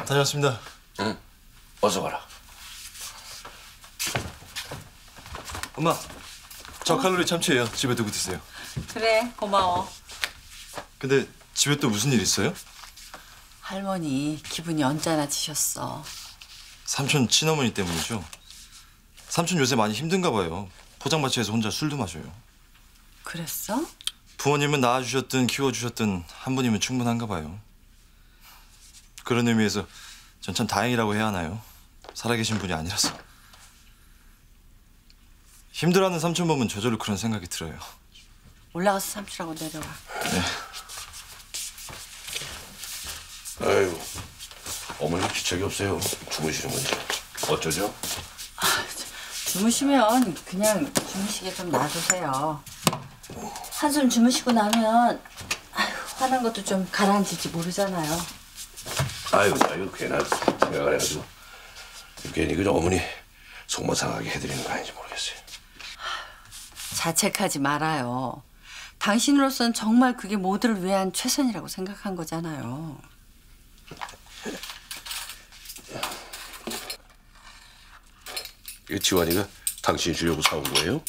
다녀왔습니다. 응. 어서 가라. 엄마, 저 칼로리 참치예요. 집에 두고 드세요. 그래, 고마워. 근데 집에 또 무슨 일 있어요? 할머니 기분이 언짢아지셨어. 삼촌 친어머니 때문이죠? 삼촌 요새 많이 힘든가 봐요. 포장마차에서 혼자 술도 마셔요. 그랬어? 부모님은 낳아주셨든 키워주셨든 한 분이면 충분한가 봐요. 그런 의미에서 전 참 다행이라고 해야 하나요? 살아계신 분이 아니라서. 힘들어하는 삼촌 보면 저절로 그런 생각이 들어요. 올라가서 삼촌하고 내려와. 네. 아이고, 어머니 기척이 없어요. 주무시는 건지. 어쩌죠? 주무시면 그냥 주무시게 좀 놔두세요. 한숨 주무시고 나면 화난 것도 좀 가라앉을지 모르잖아요. 아이고, 괜한 생각을 해가지고 괜히 그저 어머니 속못 상하게 해드리는 거 아닌지 모르겠어요. 자책하지 말아요. 당신으로서는 정말 그게 모두를 위한 최선이라고 생각한 거잖아요. 이거 지환이가 당신이 주려고 사온 거예요?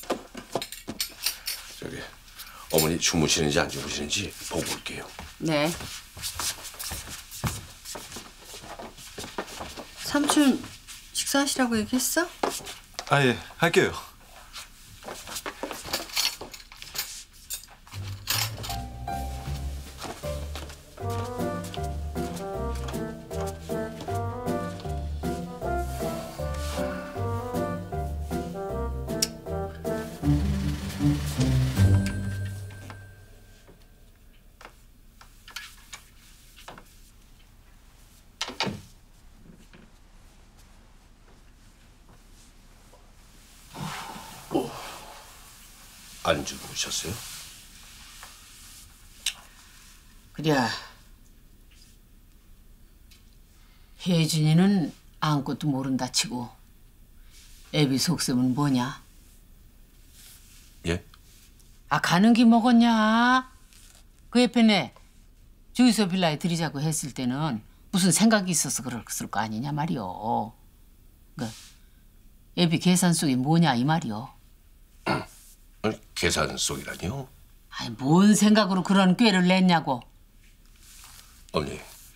저기 어머니 주무시는지 안 주무시는지 보고 올게요. 네. 삼촌 식사하시라고 얘기했어? 아, 예, 할게요. 안 주무셨어요? 그래. 혜준이는 아무것도 모른다 치고 애비 속셈은 뭐냐? 예? 아, 가는 기 먹었냐? 그 옆에네 주유소 빌라에 들이자고 했을 때는 무슨 생각이 있어서 그랬을 거 아니냐 말이오. 그 애비 계산 속이 뭐냐 이 말이오. 계산 속이라니요? 아니, 뭔 생각으로 그런 꾀를 냈냐고. 어머니,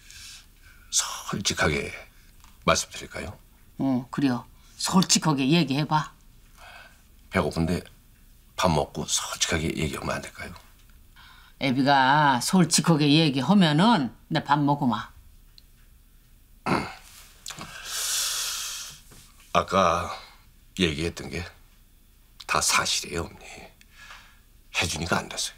솔직하게 말씀드릴까요? 그래요. 솔직하게 얘기해봐. 배고픈데 밥 먹고 솔직하게 얘기하면 안 될까요? 애비가 솔직하게 얘기하면은 내 밥 먹으마. 아까 얘기했던 게 다 사실이에요, 어머니. 혜준이가 안 됐어요.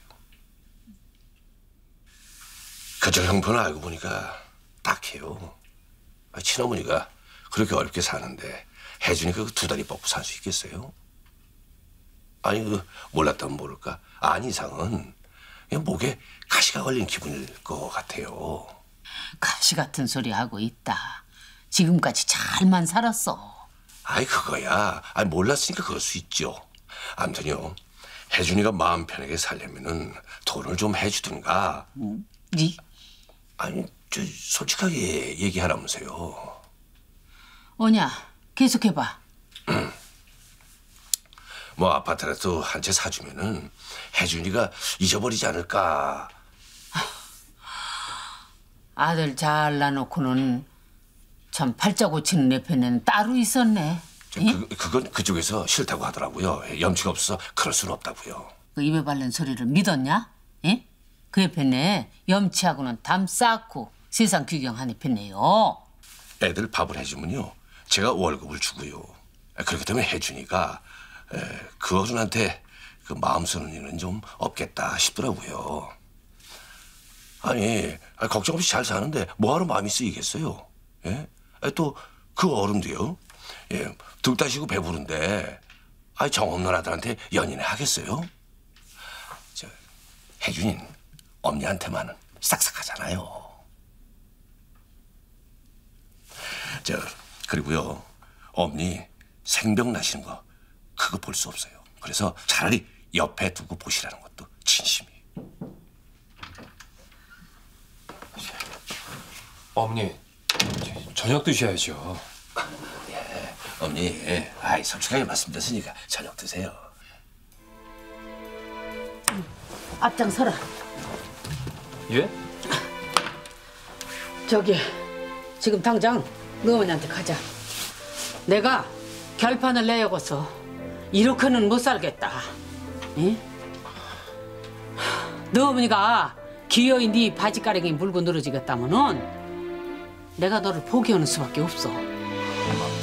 그저 형편을 알고 보니까 딱해요. 친어머니가 그렇게 어렵게 사는데 혜준이가 그 두 다리 뻗고 살 수 있겠어요? 아니, 몰랐다면 모를까. 아니 이상은 그냥 목에 가시가 걸린 기분일 것 같아요. 가시 같은 소리 하고 있다. 지금까지 잘만 살았어. 아이 그거야. 아니 몰랐으니까 그럴 수 있죠. 아무튼요. 혜준이가 마음 편하게 살려면은 돈을 좀 해주든가. 니? 아니 저 솔직하게 얘기하라면서요. 오냐, 계속해봐. 뭐 아파트라도 한 채 사주면은 혜준이가 잊어버리지 않을까. 아들 잘 낳아놓고는 참 팔자 고치는 옆에는 따로 있었네. 그건 그쪽에서 싫다고 하더라고요. 염치가 없어서 그럴 수는 없다고요. 그 입에 바른 소리를 믿었냐? 예? 그 옆에네 염치하고는 담 쌓고 세상 규경하는 편이에요. 애들 밥을 해주면요. 제가 월급을 주고요. 그렇기 때문에 혜준이가 그 어른한테 그 마음 쓰는 일은 좀 없겠다 싶더라고요. 아니 걱정 없이 잘 사는데 뭐하러 마음이 쓰이겠어요? 예? 또 그 어른도요. 예, 득 따시고 배부른데 정 없는 아들한테 연인을 하겠어요? 저 혜준이는 엄니한테만은 싹싹하잖아요. 그리고요. 엄니 생병 나시는 거 그거 볼 수 없어요. 그래서 차라리 옆에 두고 보시라는 것도 진심이. 어머니, 저녁 드셔야죠. 어머니, 아이 솔직하게 말씀드렸으니까 저녁 드세요. 앞장 서라. 예? 저기 지금 당장 너 어머니한테 가자. 내가 결판을 내야겠어. 이렇게는 못 살겠다. 응? 너 어머니가 기어이 네 바지가랑이 물고 늘어지겠다면은 내가 너를 포기하는 수밖에 없어. 엄마,